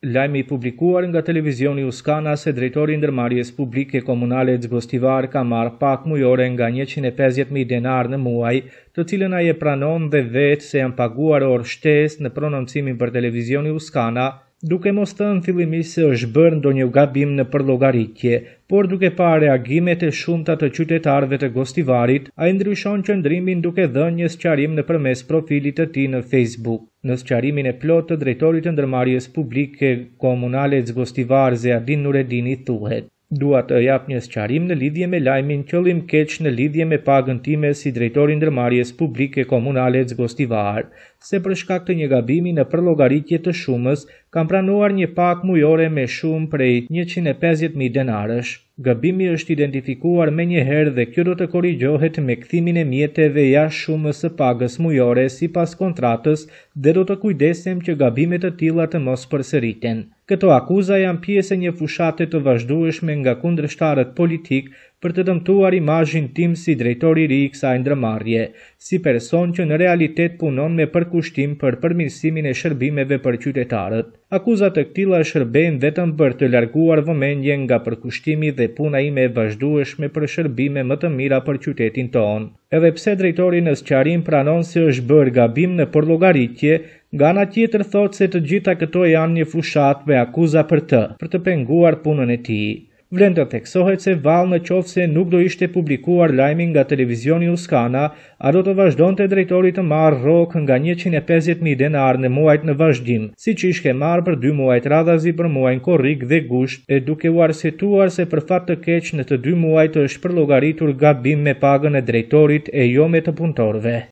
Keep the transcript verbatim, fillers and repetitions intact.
Lajmi i publikuar nga televizioni Uskana se drejtori i ndërmarrjes publike komunale Zgostivar ka marrë pak mujore nga njëqind e pesëdhjetë mijë denar në muaj, të cilën ai e pranon dhe vetë se janë paguar orë shtesë në prononcimin për televizioni Uskana, duke mos thënë fillimisht se është bërë ndonjë gabim në përllogaritje, por duke parë reagimet e shumta të qytetarëve të Gostivarit, ai ndryshon qëndrimin duke dhënë një sqarim nëpërmes profilit të tij në Facebook. Në sqarimin e plotë të drejtorit të ndërmarrjes publike komunale Zgostivar Zeadin Nuredini thuhet: "Dua të jap një sqarim në lidhje me lajmin qëllim keq në lidhje me pagën time si drejtori i ndërmarrjes publike komunale Zgostivar, se për shkak të një gabimi në përllogaritje të shumës kam pranuar një pagë mujore me shumë prej njëqind e pesëdhjetë mijë denarësh. Gabimi është identifikuar menjëherë dhe kjo do të korrigjohet me kthimin e mjeteve jashtë shumës së pagës mujore sipas kontratës dhe do të kujdesem që gabimet të tilla të mos përsëriten. Këto akuza janë pjesë e një fushate të vazhdueshme nga kundërshtarët politik për të dëmtuar imazhin tim si drejtori i ri i kësaj ndërmarrje, si person që në realitet punon me përkushtim për përmirësimin e shërbimeve për qytetarët. Akuzat të këtilla shërbejnë vetëm për të larguar vëmendjen nga përkushtimi dhe puna ime e vazhdueshme për shërbime më të mira për qytetin tonë. Edhe pse drejtori në sqarim pranon se është bërë gabim në përllogaritje, nga ana tjetër thotë se të gjitha këto janë një fushatë me akuza për të, për të penguar punën e tij. Vlen të theksohet se vallë në qoftë se nuk do ishte publikuar lajmi nga televizioni Uskana, a do të vazhdonte drejtori të marrë rrokë nga njëqind e pesëdhjetë mijë denar në muajt në vazhdim, siç ishte marrë për dy muajt radhazi për muajin korrik dhe gusht, e duke u arsyetuar se për fat të keq në të dy muajt është përllogaritur gabim me pagën e drejtorit e jo me të punëtorëve.